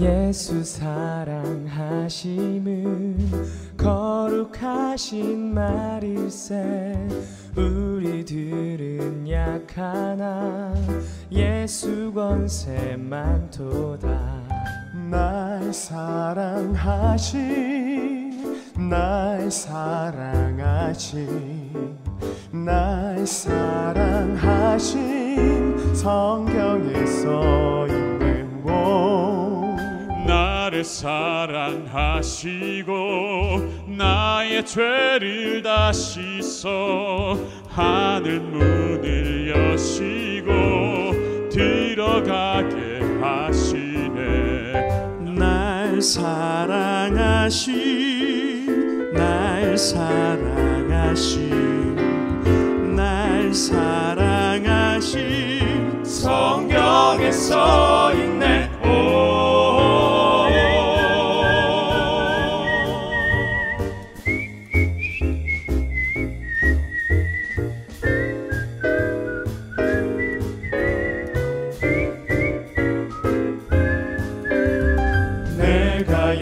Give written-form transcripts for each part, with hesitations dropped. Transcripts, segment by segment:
예수 사랑하심은 거룩하신 말일세. 우리들은 약하나 예수 권세 많도다. 날 사랑하신, 날 사랑하신, 날 사랑하신 성경에 써있는 곳. 나를 사랑하시고 나의 죄를 다 씻어 하늘 문을 여시고 들어가게 하시네. 날 사랑하신, 날 사랑하신, 날 사랑하신 성경에 써있네. 내가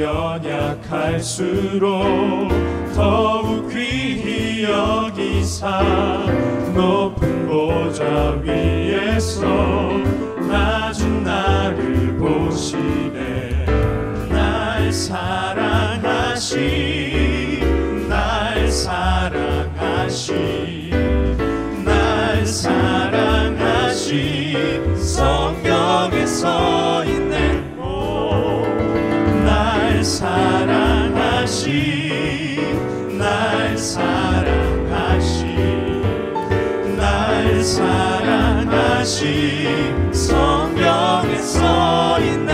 연약할수록 더욱 귀히 여기사 높은 보좌 위에서 낮은 나를 보시네. 날 사랑하신, 날 사랑하신, 날 사랑하신 성경에 써있네. 날 사랑하신, 날 사랑하신, 날 사랑하신 성경에 써있네.